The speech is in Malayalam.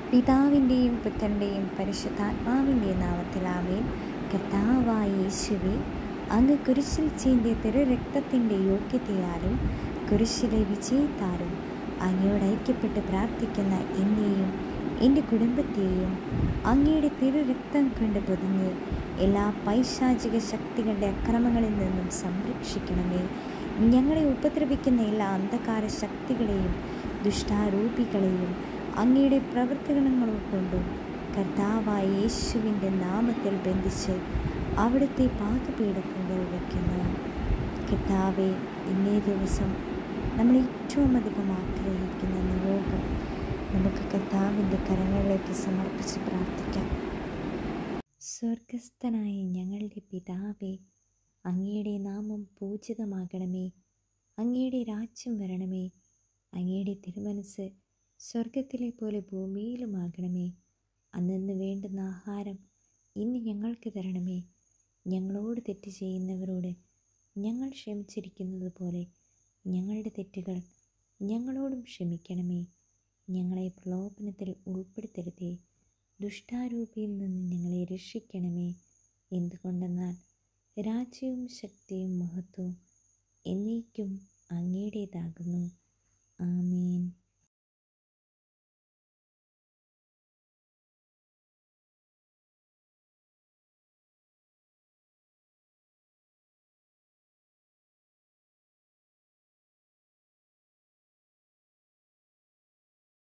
പിതാവിൻ്റെയും പുത്രൻ്റെയും പരിശുദ്ധാത്മാവിൻ്റെയും നാമത്തിൽ ആമേൻ. കർത്താവായ യേശുവേ, അങ്ങ് കുരിശിൽ ചീന്തിയ തിരുരക്തത്തിൻ്റെ യോഗ്യതയാലും കുരിശിലെ വിജയത്താലും അങ്ങയോട് ഐക്യപ്പെട്ട് പ്രാർത്ഥിക്കുന്ന എന്നെയും എൻ്റെ കുടുംബത്തെയും അങ്ങയുടെ തിരുരക്തം കൊണ്ട് പൊതിഞ്ഞ് എല്ലാ പൈശാചിക ശക്തികളുടെ അക്രമങ്ങളിൽ നിന്നും സംരക്ഷിക്കണമേ. ഞങ്ങളെ ഉപദ്രവിക്കുന്ന എല്ലാ അന്ധകാര ശക്തികളെയും ദുഷ്ടാരൂപികളെയും അങ്ങയുടെ പ്രവർത്തനങ്ങൾ കൊണ്ടും കർത്താവായ യേശുവിൻ്റെ നാമത്തിൽ ബന്ധിച്ച് അവിടുത്തെ പാദപീഠത്തിൽ വയ്ക്കുന്നു. കർത്താവെ, ഇന്നേ ദിവസം നമ്മൾ ഏറ്റവും അധികം ആഗ്രഹിക്കുന്ന നിയോഗം നമുക്ക് കർത്താവിൻ്റെ കരങ്ങളിലേക്ക് സമർപ്പിച്ച് പ്രാർത്ഥിക്കാം. സ്വർഗസ്ഥനായ ഞങ്ങളുടെ പിതാവേ, അങ്ങയുടെ നാമം പൂജിതമാകണമേ. അങ്ങയുടെ രാജ്യം വരണമേ. അങ്ങയുടെ തിരുമനസ്സ് സ്വർഗത്തിലെ പോലെ ഭൂമിയിലുമാകണമേ. അന്നന്ന് വേണ്ടുന്ന ആഹാരം ഇന്ന് ഞങ്ങൾക്ക് തരണമേ. ഞങ്ങളോട് തെറ്റ് ചെയ്യുന്നവരോട് ഞങ്ങൾ ക്ഷമിച്ചിരിക്കുന്നത് പോലെ ഞങ്ങളുടെ തെറ്റുകൾ ഞങ്ങളോടും ക്ഷമിക്കണമേ. ഞങ്ങളെ പ്രലോഭനത്തിൽ ഉൾപ്പെടുത്തരുതേ, ദുഷ്ടാരൂപിയിൽ നിന്ന് ഞങ്ങളെ രക്ഷിക്കണമേ. എന്തുകൊണ്ടെന്നാൽ രാജ്യവും ശക്തിയും മഹത്വവും എന്നേക്കും അങ്ങയുടേതാകുന്നു. ആമേൻ.